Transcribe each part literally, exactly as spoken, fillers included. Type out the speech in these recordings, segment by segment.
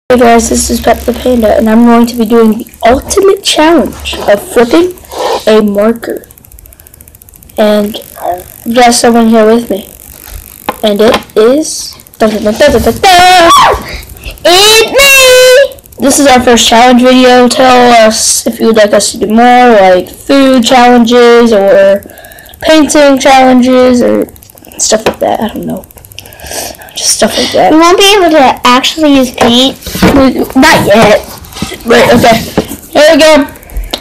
Hey guys, this is Pet the Panda, and I'm going to be doing the ultimate challenge of flipping a marker. And I've got someone here with me, and it is da, da, da, da, da, da. It's me! This is our first challenge video. Tell us if you would like us to do more, like food challenges or painting challenges or stuff like that. I don't know. Just stuff like that. We won't be able to actually use paint. Not yet. Right, okay. Here we go.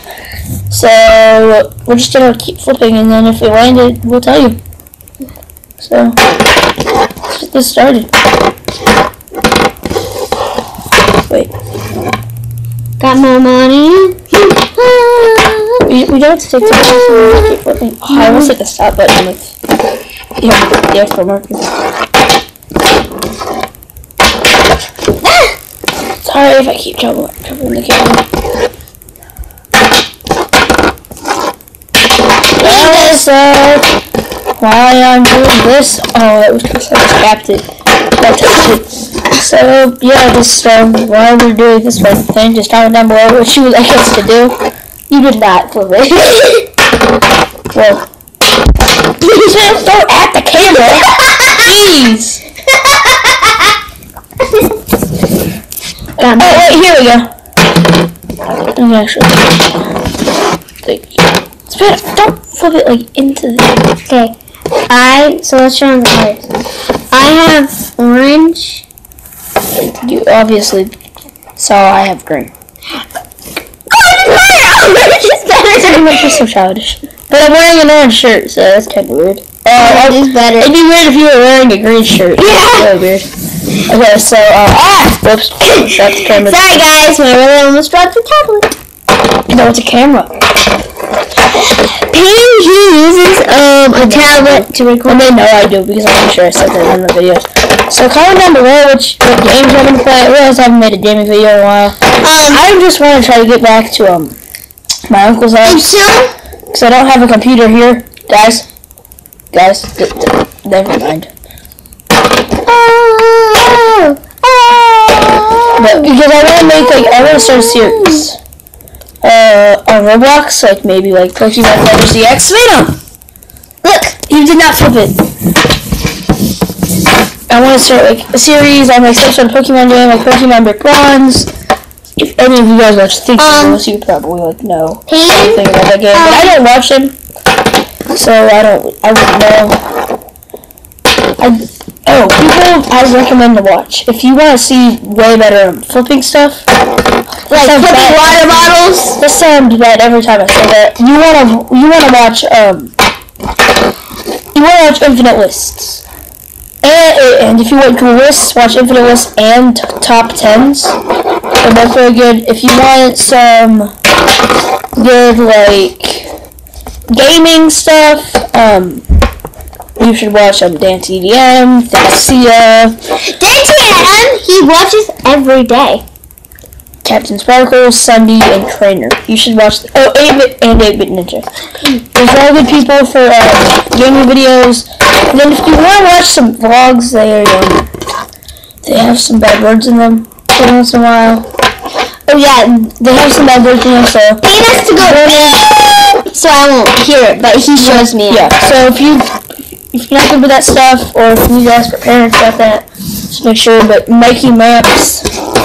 So, we're just going to keep flipping, and then if we land it, we'll tell you. So, let's get this started. Wait. Got more money. we, we don't have to take too long, so we'll keep flipping. Oh, I almost hit the stop button with the, the extra marker. Sorry if I keep trouble, covering the camera. Yes, uh, why I'm doing this? Oh, it was because I just tapped it. I touched it. So, yeah, this um, why we're doing this one thing, just comment down below what you would like us to do. You did not flip it. Well, please don't throw at the camera. Jeez. Oh, wait, here we go. I'm actually. It's better. Don't flip it like into the. Okay. I so let's show them the colors. I have orange. You obviously saw I have green. Orange is better. Orange is so childish. But I'm wearing an orange shirt, so that's kind of weird. Uh, it is better. It'd be weird if you were wearing a green shirt. Yeah. Really weird. Okay, so, uh, ah! Whoops. That's the camera. Sorry, guys. My really almost dropped the tablet. No, it's a camera. Paige uses um, a tablet to record. Well, they know I do because I'm pretty sure I said that in the videos. So, comment down below which what games I'm going to play. I realize I haven't made a gaming video in a while. Um, I just want to try to get back to, um, my uncle's house. Because I don't have a computer here. Guys. Guys. D d never mind. Oh, oh. But because I want to make, like, I want to start a series. Uh, on Roblox, like, maybe, like, Pokemon Fighters D X. Venom! Look! You did not flip it. I want to start, like, a series on, like, some sort of Pokemon game, like Pokemon Brick Bronze. If any of you guys watch Think um, you probably, like, know anything about that game. But I don't watch them. So, I don't, I wouldn't know. I... Oh, people I recommend to watch. If you want to see way better um, flipping stuff, like flipping bad. water bottles. This sounds bad every time I say that. You wanna you wanna watch um you wanna watch Infinite Lists, and, and if you want cool lists, watch Infinite Lists and Top Tens. They're both very good. If you want some good like gaming stuff, um. you should watch um, Dan T D M, Thanasia. Dan T D M, he watches every day. Captain Sparkles, Sunday, and Trainer. You should watch. The, oh, eight bit and eight bit Ninja. There's all good people for uh, gaming videos. And then if you want to watch some vlogs, they um, they have some bad words in them every once in a while. Oh yeah, they have some bad words in them, so he has to go there, so I won't hear it, but he shows me. Yeah. So if you. If you're not good with that stuff, or if you need to ask your parents about that, just make sure. But Mikey Maps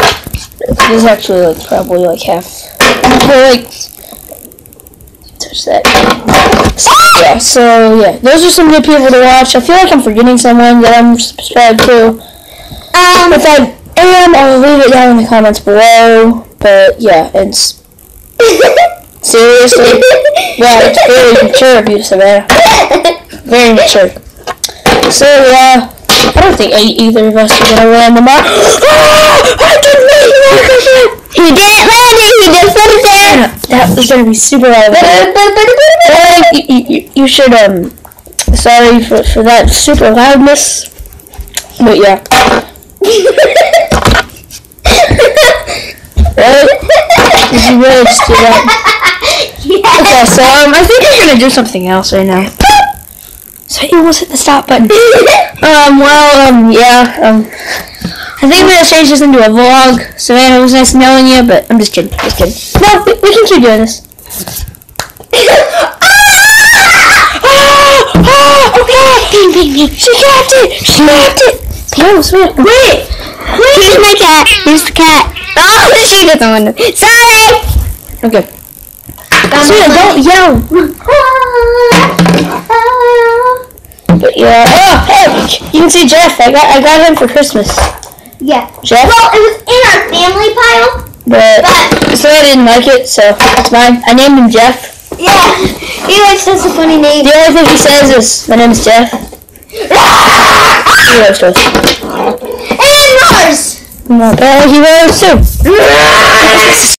is actually like probably like half. Like touch that. So, yeah. So yeah, those are some good people to watch. I feel like I'm forgetting someone that I'm subscribed to. Um, if I am, I'll leave it down in the comments below. But yeah, and seriously, yeah, it's very mature of you, Savannah. Very mature. So, uh, I don't think either of us are going to land the mark. Oh, I didn't make it! He didn't land it, he just put it there! That was going to be super loud. uh, you, you, you should, um, sorry for, for that super loudness. But, yeah. Right? Did you really just do that? Yeah. Okay, so, um, I think we're going to do something else right now. So you almost hit the stop button. um, well, um, yeah, um, I think we're gonna change this into a vlog. Savannah, it was nice knowing you, but I'm just kidding. Just kidding. No, we, we can keep doing this. She got it! She got it! No, Savannah, wait! Wait. Here's my cat. Here's the cat. Oh, she doesn't want to. Sorry! Okay. Savannah, don't yell! But yeah. Oh, hey! You can see Jeff. I got I got him for Christmas. Yeah. Jeff? Well, it was in our family pile. But, But so I didn't like it, so it's mine. I named him Jeff. yeah, he likes such a funny name. The only thing he says is, my name is Jeff. He loves toast. And Mars. No, but he loves too.